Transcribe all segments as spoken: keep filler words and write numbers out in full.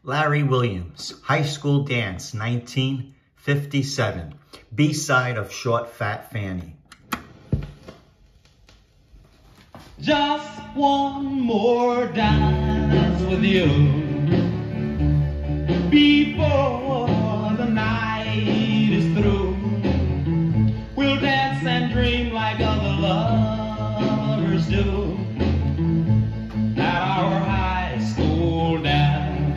Larry Williams, High School Dance, nineteen fifty-seven, B-side of Short Fat Fanny. Just one more dance with you before the night is through. We'll dance and dream like other lovers do at our high school dance.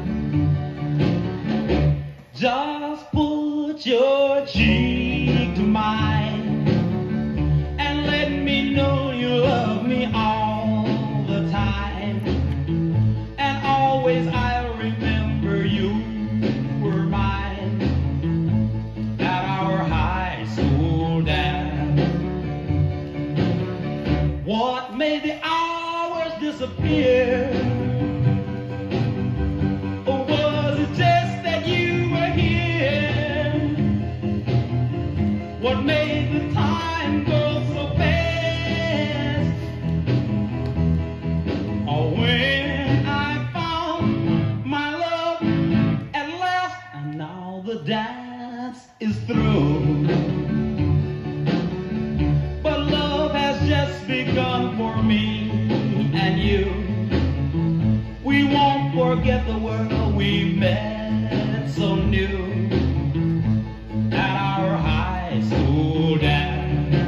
Just put your cheek to mine and let me know you love me all the time, and always I'll remember you were mine at our high school dance. What made the hours disappear? Or was it just that you were here? What made the time go so fast? Or when I found my love at last, and now the dance is through. But love has just begun for me and you. We won't forget the world we met so new at our high school dance.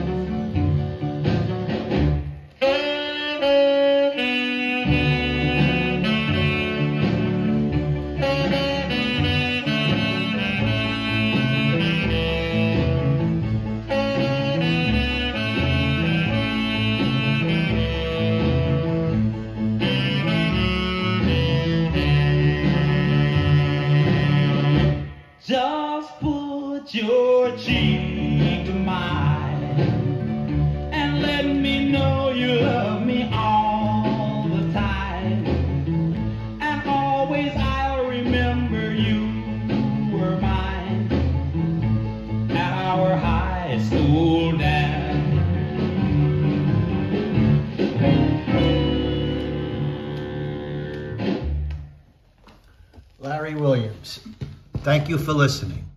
Just put your cheek to mine and let me know you love me all the time, and always I'll remember you were mine at our high school dance. Larry Williams. Thank you for listening.